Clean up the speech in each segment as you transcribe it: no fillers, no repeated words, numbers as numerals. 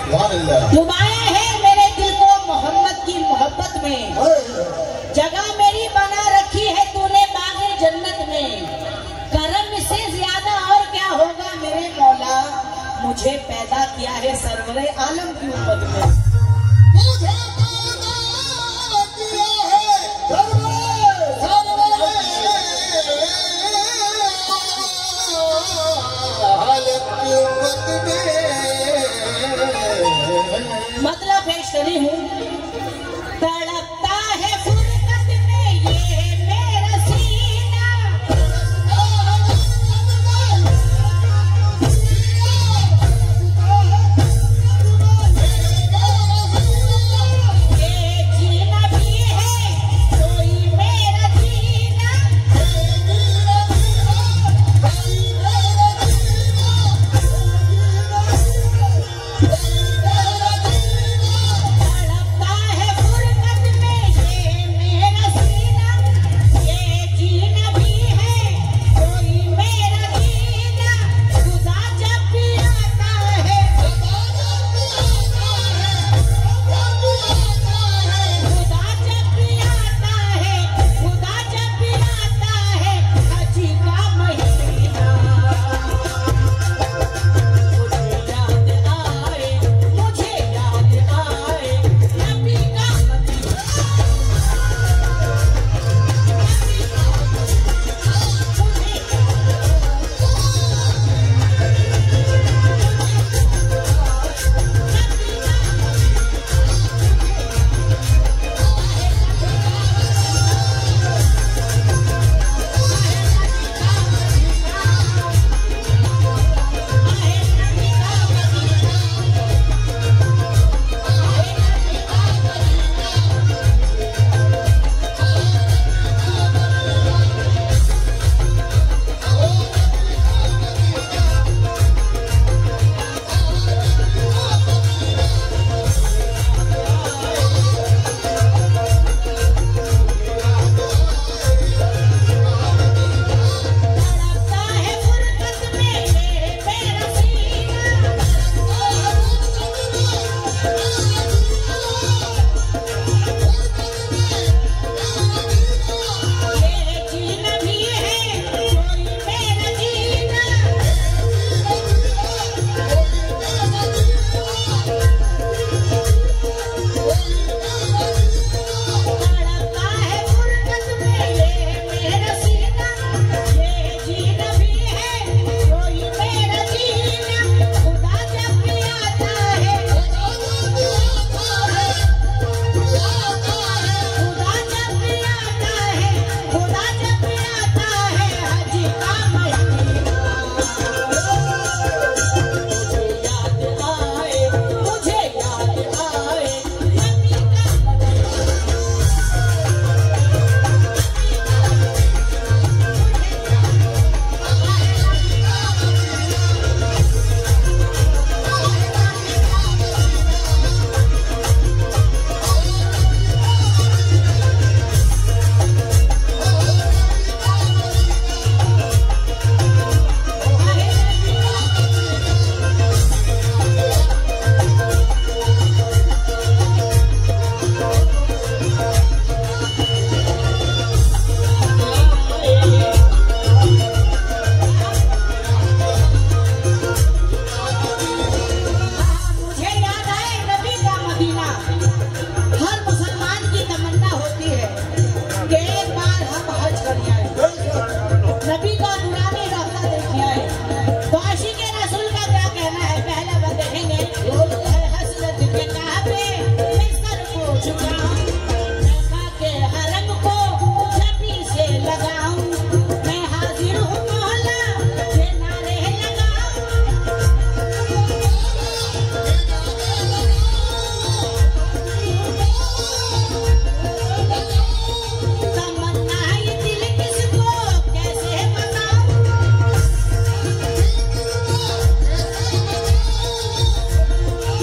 डुबाया है मेरे दिल को मोहम्मद की मोहब्बत में, जगह मेरी बना रखी है तूने बाग़े जन्नत में। करम से ज्यादा और क्या होगा मेरे मौला, मुझे पैदा किया है सरवरे आलम की उम्मत में। मुझे पैदा किया है सरवरे आलम की उम्मत में। मतलब पेश करी हूँ, तड़पता है फुरकत में ये मेरा सीना, ये जीना भी है कोई मेरा जीना, तड़पता है फुरकत में ये मेरा सीना, ये जीना भी है कोई मेरा जीना। खुदा जब भी आता है, खुदा जब भी आता है, खुदा जब भी आता है, खुदा जब भी आता है हज का महीना, मुझे याद आए नबी का मदीना। तड़पता है फुरकत में ये मेरा सीना, ये जीना भी है कोई मेरा जीना, तड़पता है फुरकत में ये मेरा सीना, ये जीना भी है कोई मेरा जीना। खुदा जब भी आता है, खुदा जब भी आता है, खुदा जब भी आता है हज का महीना, मुझे याद आए नबी का मदीना। मुझे याद आए नबी का मदीना। हर मुसलमान की तमन्ना होती है कि एक बार हम हज कर आए, नबी का नूरानी रास्ता देख आए। तो आशिक़े रसूल का क्या कहना है, पहले वो देखेंगे हर हसरत के काबे मैं सर को झुकाऊं, मैं के हरम को जबी से लगाऊं, मैं हाजिर हूँ मौला के नारे लगाऊं। तमन्ना ये दिल किसको कैसे बताऊं,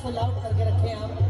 को लॉक करके रखे आप।